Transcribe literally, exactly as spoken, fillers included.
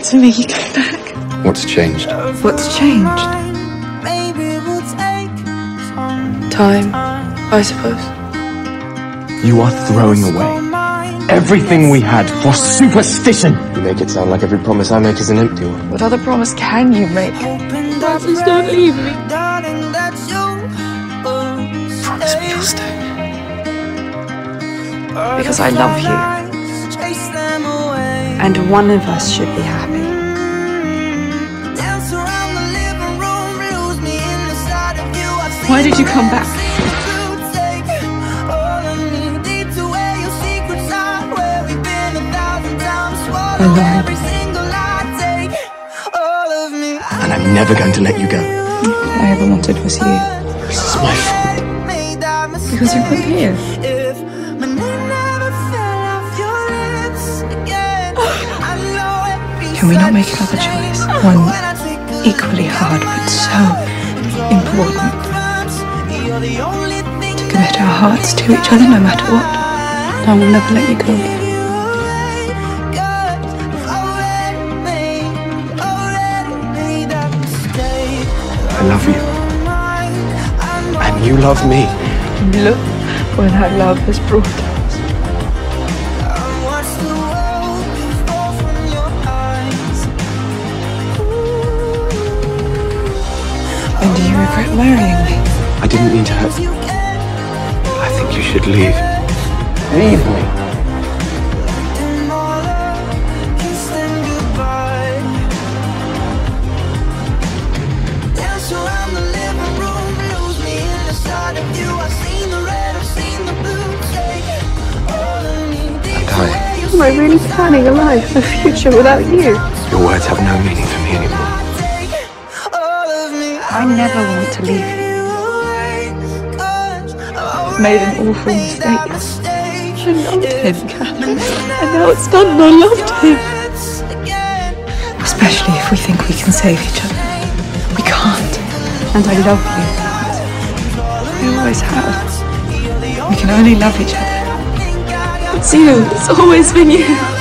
to me, you go back. What's changed? What's changed? Time, I suppose. You are throwing away everything we had for superstition. You make it sound like every promise I make is an empty one. What other promise can you make? Please don't leave me. Promise me you'll stay. Because I love you. And one of us should be happy. Why did you come back? I lied. And I'm never going to let you go. All I ever wanted was you. This is my fault. Because you weren't here. Can we not make another choice? One equally hard but so important. To commit our hearts to each other no matter what. I will never let you go. I love you. And you love me. Look what our love has brought us. And do you regret marrying me? I didn't mean to hurt you. I think you should leave. Leave me. Am I really planning a life, a future without you? Your words have no meaning for me anymore. I never want to leave you. I've made an awful mistake. I loved him, Catherine. And now it's done and I loved him. Especially if we think we can save each other. We can't. And I love you. I always have. We can only love each other. It's you. It's always been you.